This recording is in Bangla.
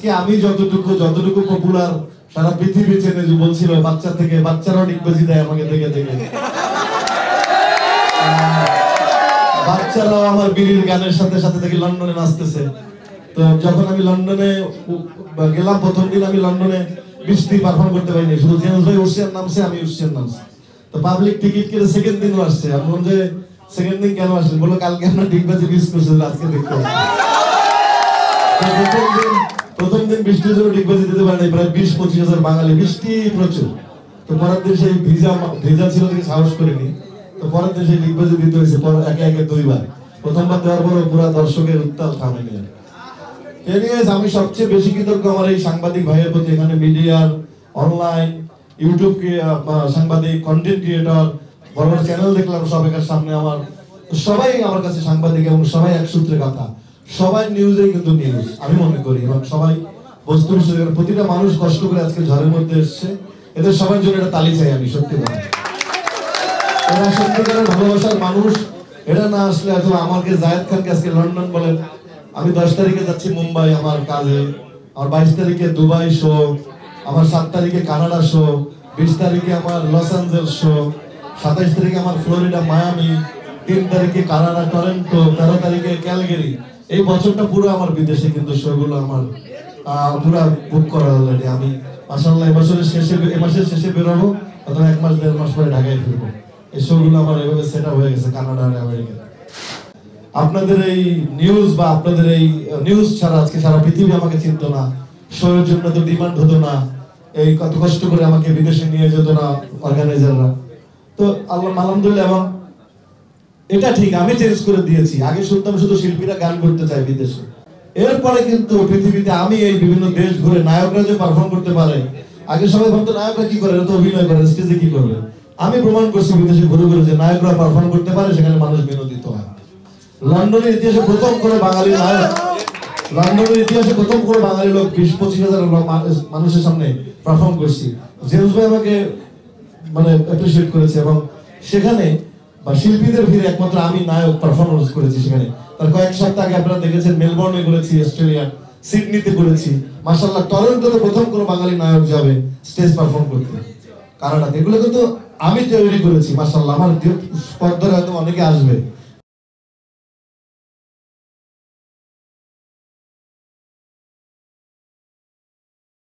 আজকে আমি যতটুকু পপুলার সারা পৃথিবী চেনে, যে বলছিল বাচ্চা থেকে বাচ্চারাও ডিগবাজি দেয় আমাকে দেখে দেখে, বাচ্চারাও আমার বিড়ির গানের সাথে সাথে দেখি লন্ডনে নাচতেছে। তো যখন আমি লন্ডনে গেলাম প্রথম দিন, আমি লন্ডনে বৃষ্টি পারফর্ম করতে পারিনি, শুধু জেমস ভাই উর্শিয়ান নামছে, আমি উর্শিয়ান নামছি। তো পাবলিক টিকিট কেটে সেকেন্ড দিনও আসছে। আমি বললাম যে সেকেন্ড দিন কেন আসলেন? বললো কালকে আমরা ডিগবাজি মিস করছিলাম, আজকে দেখতে। প্রথম দিন বৃষ্টির জন্য ডিগবাজি দিতে পারেনি প্রায় 20-25 হাজার বাঙালি, বৃষ্টি প্রচুর। তো পরের দিন সেই ভিজা ছিল দেখে সাহস করিনি। তো পরের দিন সেই ডিগবাজি দিতে হয়েছে একে একে 2 বার। প্রথমবার দেওয়ার পর পুরো দর্শকের উত্তাল থামেনি। এনিওয়েজ, আমি সবচেয়ে বেশি কৃতজ্ঞ আমার এই সাংবাদিক ভাইয়ের প্রতি। এখানে মিডিয়ার, অনলাইন, ইউটিউব সাংবাদিক, কন্টেন্ট ক্রিয়েটর, বড় বড় চ্যানেল দেখলাম সবাইকার সামনে। আমার সবাই আমার কাছে সাংবাদিক এবং সবাই এক সূত্রে কথা, সবাই নিউজেই কিন্তু নিউজ আমি মনে করি। এবং সবাই বস্তুনিষ্ঠ, প্রতিটা মানুষ কষ্ট করে আজকে ঝড়ের মধ্যে এসছে। এদের সবার জন্য একটা তালি চাই আমি, সত্যি কথা। এরা সত্যিকারের ভালোবাসার মানুষ। এটা না আসলে হয়তো আমাকে জায়েদ খানকে আজকে লন্ডন বলেন, আমি 10 তারিখে যাচ্ছি মুম্বাই আমার কাজে, আমার 22 তারিখে দুবাই শো, আমার 7 তারিখে কানাডা শো, 20 তারিখে আমার লস অ্যাঞ্জেলস শো, 27 তারিখে আমার ফ্লোরিডা মায়ামি, 3 তারিখে কানাডা টরন্টো, 13 তারিখে ক্যালগেরি। এই বছরটা পুরো আমার বিদেশে কিন্তু শোগুলো আমার পুরো বুক করা অলরেডি। আমি মাশাআল্লাহ এ মাসের শেষে বেরোবো, অথবা 1 মাস 1.5 মাস পরে ঢাকায় ফিরবো। এই শোগুলো আমার এভাবে সেট আপ হয়ে গেছে কানাডা আর আমেরিকা। আপনাদের এই নিউজ বা আপনাদের এই নিউজ ছাড়া আজকে সারা পৃথিবী আমাকে চিনত না, শোয়ের জন্য তো ডিমান্ড হতো না, এই কত কষ্ট করে আমাকে বিদেশে নিয়ে যেত না অর্গানাইজাররা। তো আলহামদুলিল্লাহ। এবং এটা ঠিক আমি চেঞ্জ করে দিয়েছি। আগে শুনতাম শুধু শিল্পীরা গান করতে চায় বিদেশে, এরপরে কিন্তু পৃথিবীতে আমি এই বিভিন্ন দেশ ঘুরে নায়করা যে পারফর্ম করতে পারে, আগে সবাই ভাবতো নায়করা কি করে, তো অভিনয় করে, স্টেজে কি করবে। আমি প্রমাণ করছি বিদেশে ঘুরে ঘুরে যে নায়করা পারফর্ম করতে পারে, সেখানে মানুষ বিনোদিত হয়। লন্ডনের ইতিহাসে প্রথম করে বাঙালি নায়ক, লন্ডনের ইতিহাসে প্রথম করে বাঙালি লোক 20-25 হাজার মানুষের সামনে পারফর্ম করছি। জেমস ভাই আমাকে মানে অ্যাপ্রিশিয়েট করেছে, এবং সেখানে বা শিল্পীদের ভিড়ে একমাত্র আমি নায়ক পারফরমেন্স করেছি সেখানে। তার কয়েক সপ্তাহ আগে আপনারা দেখেছেন মেলবোর্নে করেছি, অস্ট্রেলিয়া সিডনিতে করেছি, মাশাআল্লাহ টরন্টোতে প্রথম কোনো বাঙালি নায়ক যাবে স্টেজ পারফর্ম করতে, কানাডাতে। এগুলো কিন্তু আমি তৈরি করেছি মাশাআল্লাহ। আমার পর্দায় হয়তো অনেকে আসবে,